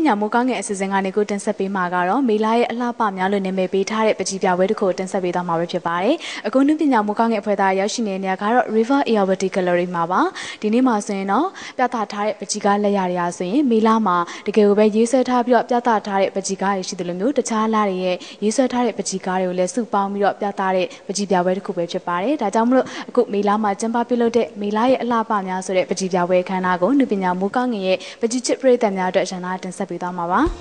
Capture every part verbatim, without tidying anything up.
ညာမိုးကောင်းငယ်အစီအစဉ်ကနေကိုတင်ဆက်ပေးမှာကတော့မေလာရဲ့အလှပများလို့နာမည်ပေးထားတဲ့ပကြီးပြပွဲတစ်ခုကိုတင်ဆက်ပေးသွားမှာပဲဖြစ်ပါတယ်။အခုနုပညာမိုးကောင်းငယ်အဖွဲ့သားရောက်ရှိနေတဲ့နေရာကတော့ River Ayawati Gallery မှာပါ။ဒီနေ့မှာဆိုရင်တော့ပြသထားတဲ့ပကြီးကားလက်ရာတွေအားဆိုရင်မေလာမှာတကယ်ကိုပဲရေးဆွဲထားပြီးတော့ပြသထားတဲ့ပကြီးကားတွေရှိတယ်လို့မျိုးတခြားလားတွေရဲ့ရေးဆွဲထားတဲ့ပကြီးကားတွေကိုလည်းစုပေါင်းပြီးတော့ပြသတဲ့ပကြီးပြပွဲတစ်ခုပဲဖြစ်ပါတယ်။ဒါကြောင့်မလို့အခုမေလာမှာကျင်းပပြုလုပ်တဲ့မေလာရဲ့အလှပများဆိုတဲ့ပကြီးပြပွဲအခမ်းအနားကိုနုပညာမိုးကောင်းငယ်ရဲ့ပကြီးချစ်ပရိသတ်များအတွက်ရန်နာတင်ဆက်ပေးသွားမှာပါ။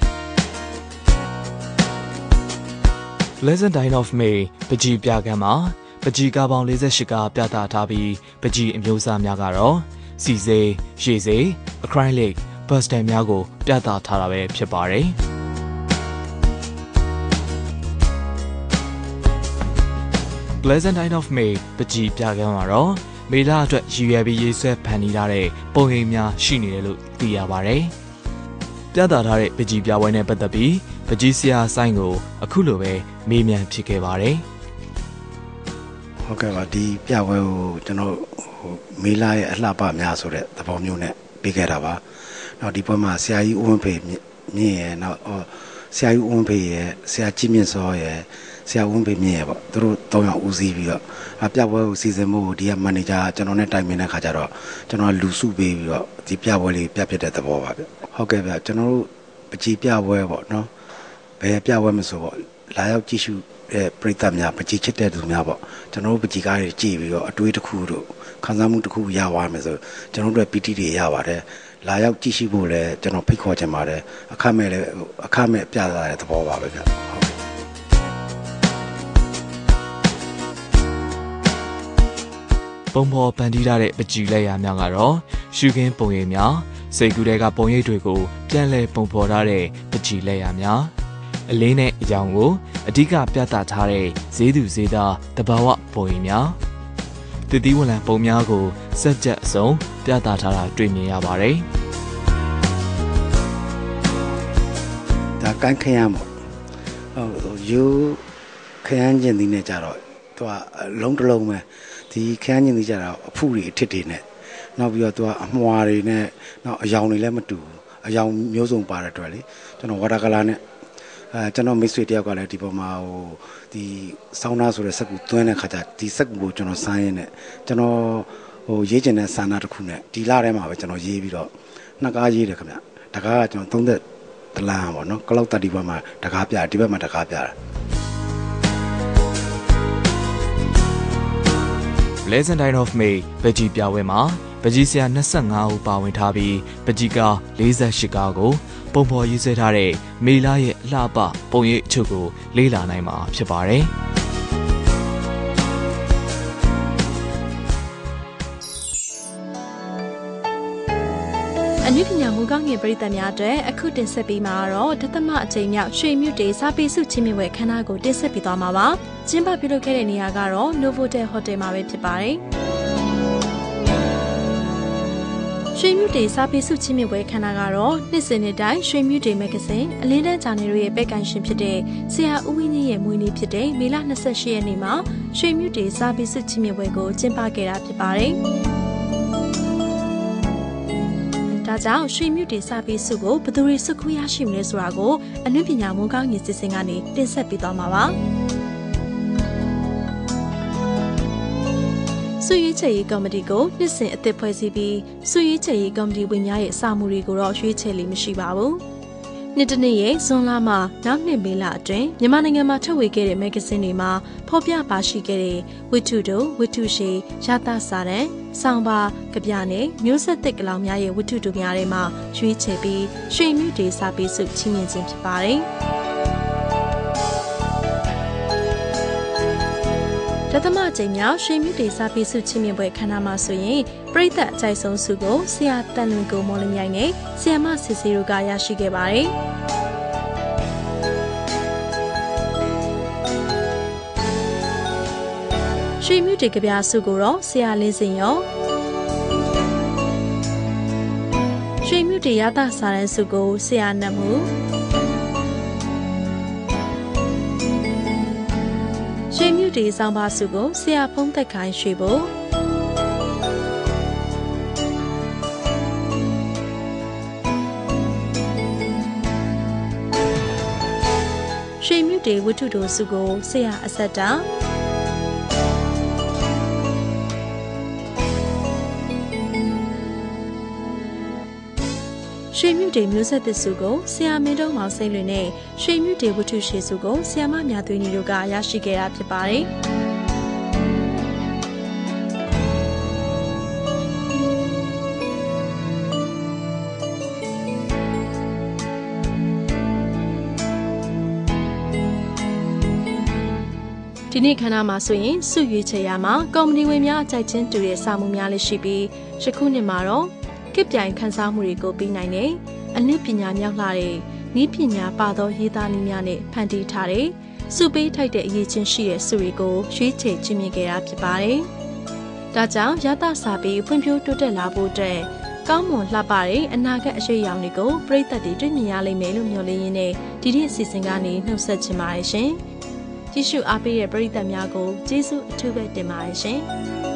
Plasant of May ပကြီးပြကမ်းမှာပကြီးကားပေါင်း၄၈ကားပြသထားပြီးပကြီးအမျိုးအစားများကတော့စီစေးရှည်စေး acrylic ပတ်စတယ်များကိုပြသထားတာပဲဖြစ်ပါတယ်။ Plasant of May ပကြီးပြကမ်းမှာတော့မေလအတွက်ရည်ရွယ်ပြီးရေးဆွဲဖန်တီးထားတဲ့ပုံရိပ်များရှိနေတယ်လို့သိရပါတယ်။ပြသထားတဲ့ပကြီးပြပွဲနဲ့ပတ်သက်ပြီးပကြီးဆရာဆိုင်ကိုအခုလိုပဲမေးမြန်းဖြစ်ခဲ့ပါတယ်။ဟုတ်ကဲ့ပါဒီပြပွဲကိုကျွန်တော်ဟိုမေလာရဲ့အလှပများဆိုတဲ့သဘောမျိုးနဲ့ပေးခဲ့တာပါ။နောက်ဒီပွဲမှာဆရာကြီးဦးဝင်းဖေမြင့်ရဲ့နောက်ဆရာကြီးဦးဝင်းဖေရဲ့ဆရာကြီးမြင့်စောရဲ့ဆရာဝန်ပေးမြင်ရပေါ့သူတို့တောင်းအောင်ဦးစီးပြီးတော့ပြပွဲကိုစီစဉ်ဖို့ဒီကမန်နေဂျာကျွန်တော်နဲ့တိုင်ပင်တဲ့ခါကျတော့ကျွန်တော်လူစုပေးပြီးတော့ဒီပြပွဲလေးပြဖြစ်တဲ့သဘောပါဗျဟုတ်ကဲ့ဗျကျွန်တော်တို့ပကြီးပြပွဲပေါ့နော်ဘယ်ပြပွဲမဆိုပေါ့လာရောက်ကြည့်ရှုတဲ့ပရိသတ်များပကြီးချစ်တဲ့သူများပေါ့ကျွန်တော်တို့ပကြီးကားတွေကြည့်ပြီးတော့အတွေးတစ်ခုတို့ခံစားမှုတစ်ခုရသွားမယ်ဆိုကျွန်တော်တို့ပီတိတွေရပါတယ်လာရောက်ကြည့်ရှုဖို့လည်းကျွန်တော်ဖိတ်ခေါ်ချင်ပါတယ်အခမဲ့လည်းအခမဲ့ပြသတဲ့သဘောပါပဲဗျပုံဖော်ပန်တီးထားတဲ့ပကြီးလက်ရာများကတော့ရှုခင်းပုံရိပ်များစိတ်ကူးတဲ့ကပုံရိပ်တွေကိုပြန်လည်ပုံဖော်ထားတဲ့ပကြီးလက်ရာများအလင်းနဲ့အယောင်ကိုအဓိကပြသထားတဲ့ဈေးသူဈေးသားတဘာဝပုံရိပ်များတည်တည်ဝလံပုံများကိုစက်ကြက်အစုံပြသထားတာတွေ့မြင်ရပါတယ်ဒါကိုင်းခရမ်းပေါ့ဟုတ်ယူခရမ်းကျင်သည်နဲ့ကြတော့သူကလုံးတစ်လုံးပဲဒီခန်းချင်းကြီးကြတာအဖူတွေအထစ်တွေနဲ့နောက်ပြီးတော့သူကအမွှာတွေနဲ့နောက်အယောင်တွေလည်းမတူဘူးအယောင်မျိုးစုံပါတဲ့အတွက်လေကျွန်တော်ဝါတာကလာနဲ့အဲကျွန်တော်မိတ်ဆွေတယောက်ကလည်းဒီပေါ်မှာဟိုဒီဆောင်းနာဆိုတဲ့စက်ကူသွင်းတဲ့ခါကျဒီစက်ကူကိုကျွန်တော်စားရင်းနဲ့ကျွန်တော်ဟိုရေးကျင်တဲ့ဆန္ဒတစ်ခုနဲ့ဒီလထဲမှာပဲကျွန်တော်ရေးပြီးတော့နှစ်ကားရေးတယ်ခင်ဗျတကားကကျွန်တော်သုံးသက်တလန်းပေါ့နော်ကလောက်တတီဘက်မှာတကားပြဒီဘက်မှာတကားပြတာ Plasant of May ပကြီးပြပွဲမှာပကြီးဆရာ၂၅ဦးပါဝင်ထားပြီးပကြီးကား၄၈ကားကိုပုံဖော်ရေးဆွဲထားတဲ့မေလာရဲ့အလှပပုံရိပ်အချို့ကိုလေ့လာနိုင်မှာဖြစ်ပါတယ်။အနုပညာမူကောင်းငယ်ပရိသတ်များအတွက်အခုတင်ဆက်ပေးမှာတော့ဒသမအချိန်မြောက်ရွှေမြူတေစာပေစုချင်းမြင့်ဝဲခမ်းနားကိုတင်ဆက်ပေးသွားမှာပါ။ကျင်းပပြုလုပ်ခဲ့တဲ့နေရာကတော့ Novotel Hotel မှာပဲဖြစ်ပါတယ်။ရွှေမြူတေစာပေစုချင်းမြင့်ဝဲခမ်းနားကတော့နှစ်စဉ်နှစ်တိုင်းရွှေမြူတေမဂ္ဂဇင်းအလင်းတန်းဂျာနယ်ရဲ့ပဲ့ကန်ရှင်ဖြစ်တဲ့ဆရာဦးဝင်းကြီးရဲ့မွေးနေ့ဖြစ်တဲ့မေလ၂၈ရက်နေ့မှာရွှေမြူတေစာပေစုချင်းမြင့်ဝဲကိုကျင်းပခဲ့တာဖြစ်ပါတယ်။ဒါကြောင့်ရွှေမြူတေစာပေစုကိုဘယ်သူတွေစုခွင့်ရရှိမလဲဆိုတာကိုအနုပညာမွန်ကောင်းညီစစ်စင်ကနေတင်ဆက်ပေးသွားမှာပါစုရွေးချယ်ရေးကော်မတီကိုနှစ်စဉ်အသစ်ဖွဲ့စည်းပြီးစုရွေးချယ်ရေးကော်မတီဝင်များရဲ့စာမှုတွေကိုတော့ရွေးချယ်လို့မရှိပါဘူးနှစ်တနှစ်ရဲ့ဇွန်လမှနောက်နှစ်မေလအတွင်းမြန်မာနိုင်ငံမှာထုတ်ဝေခဲ့တဲ့မဂ္ဂဇင်းတွေမှာဖော်ပြပါရှိခဲ့တဲ့ဝတ္ထုတို့ဝတ္ထုရှည်ရသစာတမ်းဆောင်းပါကဗျာနဲ့မျိုးဆက်သစ်ကလောင်များရဲ့ဝတ္ထုတို့များထဲမှာရွေးချယ်ပြီးရွှေမြူတေစာပေစုချီးမြှင့်ခြင်းဖြစ်ပါတယ်။ဒသမအချိန်မြောက်ရွှေမြူတေစာပေစုချီးမြှင့်ပွဲခမ်းနားမှာဆိုရင်ပရိသတ်အကြိုက်ဆုံးဆုကိုဆရာတန်လွင်ကိုမော်လမြိုင်နဲ့ဆရာမစစ်စီတို့ကရရှိခဲ့ပါတယ်။ရွှေမြူတေကဗျာစုကိုတော့ဆရာလင်းစင်ရောရွှေမြူတေရသစာရန်စုကိုဆရာနတ်မှုရွှေမြူတေဆောင်ပါစုကိုဆရာဖုံးသက်ခိုင်ရွှေဘိုရွှေမြူတေဝတ္ထုတို့စုကိုဆရာအဆက်တာရွှေမြူတေမျိုးဆက်သစ်စုကိုဆရာမင်းတုံးမောင်စိမ့်လွင်နဲ့ရွှေမြူတေဝတ္ထုရှေစုကိုဆရာမမြသွေးညီတို့ကရရှိခဲ့တာဖြစ်ပါတယ်။ဒီနေ့ခန္ဓာမှာဆိုရင်စုရွေးချယ်ရမှာကော်မတီဝင်များအကြိုက်ချင်းတူတဲ့စာမှုများလည်းရှိပြီးယခုနှစ်မှာတော့ကစ်ပြိုင်ခန်းစားမှုတွေကိုပြီးနိုင်တယ်။အနည်းပညာမြောက်လာတဲ့နည်းပညာပါသောရေးသားနည်းများနဲ့ဖန်တီးထားတဲ့စုပေးထိုက်တဲ့အရေးချင်းရှိတဲ့စုတွေကိုရွေးချယ်ချင်းမြင်ခဲ့တာဖြစ်ပါတယ်။ဒါကြောင့်ရသစာပြီးဖွံ့ဖြိုးတိုးတက်လာဖို့အတွက်ကောင်းမွန်လှပတဲ့အနာဂတ်အရေးအယောင်တွေကိုပြည်သက်တွေတွေ့မြင်ရလိမ့်မယ်လို့မျှော်လင့်ရင်းနဲ့ဒီနေ့အစီအစဉ်ကနေနှုတ်ဆက်ချင်ပါတယ်ရှင်။ကြည့်ရှုအားပေးတဲ့ပရိသတ်များကိုကျေးဇူးအထူးပဲတင်ပါတယ်ရှင်။